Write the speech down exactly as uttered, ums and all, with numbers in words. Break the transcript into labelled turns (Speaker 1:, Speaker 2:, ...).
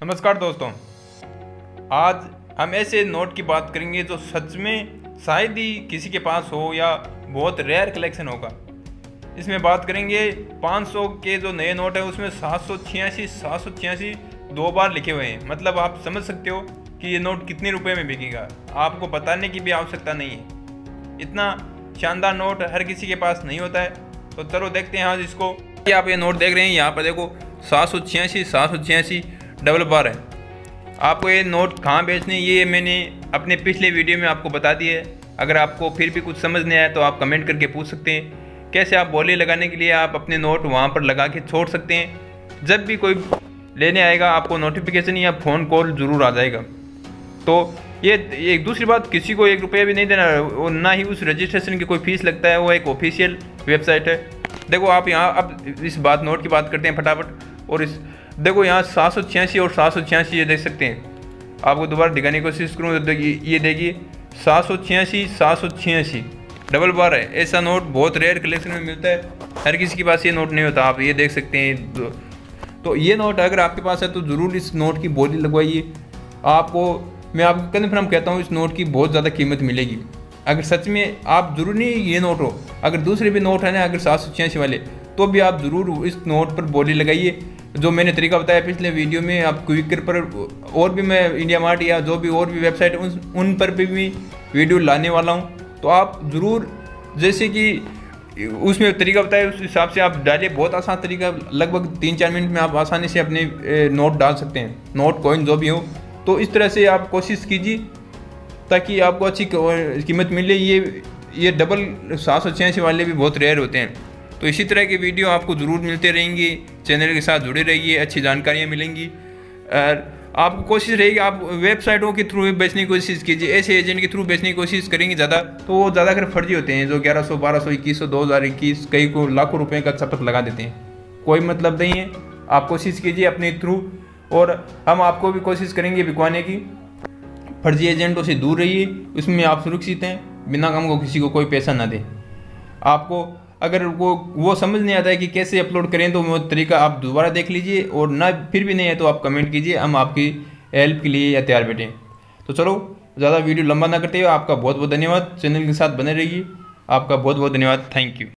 Speaker 1: नमस्कार दोस्तों, आज हम ऐसे नोट की बात करेंगे जो सच में शायद ही किसी के पास हो या बहुत रेयर कलेक्शन होगा। इसमें बात करेंगे पाँच सौ के जो नए नोट है उसमें सात सौ छियासी सात सौ छियासी दो बार लिखे हुए हैं। मतलब आप समझ सकते हो कि ये नोट कितने रुपए में बिकेगा, आपको बताने की भी आवश्यकता नहीं है। इतना शानदार नोट हर किसी के पास नहीं होता है। तो चलो देखते हैं आज इसको। आप ये नोट देख रहे हैं, यहाँ पर देखो सात सौ छियासी सात सौ छियासी डबल बार है। आपको ये नोट कहाँ बेचने, ये मैंने अपने पिछले वीडियो में आपको बता दिया है। अगर आपको फिर भी कुछ समझ नहीं आया तो आप कमेंट करके पूछ सकते हैं। कैसे आप बोली लगाने के लिए आप अपने नोट वहाँ पर लगा के छोड़ सकते हैं। जब भी कोई लेने आएगा आपको नोटिफिकेशन या फ़ोन कॉल ज़रूर आ जाएगा। तो ये एक दूसरी बात, किसी को एक रुपया भी नहीं देना और ना ही उस रजिस्ट्रेशन की कोई फीस लगता है। वो एक ऑफिशियल वेबसाइट है। देखो आप यहाँ अब इस बात नोट की बात करते हैं फटाफट। और इस देखो यहाँ सात सौ छियासी और सात सौ छियासी ये देख सकते हैं। आपको दोबारा दिखाने की कोशिश करूँ तो ये देखिए सात सौ छियासी सात सौ छियासी डबल बार है। ऐसा नोट बहुत रेयर कलेक्शन में मिलता है, हर किसी के पास ये नोट नहीं होता। आप ये देख सकते हैं। तो ये नोट अगर आपके पास है तो ज़रूर इस नोट की बोली लगवाइए। आपको मैं आपको कन्फर्म कहता हूँ इस नोट की बहुत ज़्यादा कीमत मिलेगी। अगर सच में आप ज़रूर नहीं ये नोट हो, अगर दूसरे भी नोट है ना, अगर सात सौ छियासी वाले, तो भी आप ज़रूर इस नोट पर बोली लगाइए। जो मैंने तरीका बताया पिछले वीडियो में, आप क्विकर पर और भी मैं इंडिया मार्ट या जो भी और भी वेबसाइट उन उन पर भी, भी वीडियो लाने वाला हूँ। तो आप ज़रूर जैसे कि उसमें तरीका बताया उस हिसाब से आप डालिए। बहुत आसान तरीका, लगभग तीन चार मिनट में आप आसानी से अपने नोट डाल सकते हैं, नोट कॉइन जो भी हो। तो इस तरह से आप कोशिश कीजिए ताकि आपको अच्छी कीमत मिले। ये ये डबल सात सौ छियासी वाले भी बहुत रेयर होते हैं। तो इसी तरह के वीडियो आपको ज़रूर मिलते रहेंगे। चैनल के साथ जुड़े रहिए, अच्छी जानकारियाँ मिलेंगी। और आपको कोशिश रहेगी आप वेबसाइटों के थ्रू बेचने की कोशिश कीजिए। ऐसे एजेंट के थ्रू बेचने की कोशिश करेंगे ज़्यादा तो वो ज़्यादातर फर्जी होते हैं, जो ग्यारह सौ बारह सौ इक्कीस सौ दो हज़ार इक्कीस कई को लाखों रुपए का शपथ लगा देते हैं। कोई मतलब नहीं है। आप कोशिश कीजिए अपने थ्रू, और हम आपको भी कोशिश करेंगे बिकवाने की। फर्जी एजेंटों से दूर रहिए, उसमें आप सुरक्षित हैं। बिना काम को किसी को कोई पैसा ना दें। आपको अगर वो वो समझ नहीं आता है कि कैसे अपलोड करें तो वो तरीका आप दोबारा देख लीजिए, और ना फिर भी नहीं है तो आप कमेंट कीजिए, हम आपकी हेल्प के लिए या तैयार बैठें। तो चलो ज़्यादा वीडियो लंबा ना करते हुए आपका बहुत बहुत धन्यवाद। चैनल के साथ बने रहिए। आपका बहुत बहुत धन्यवाद। Thank you.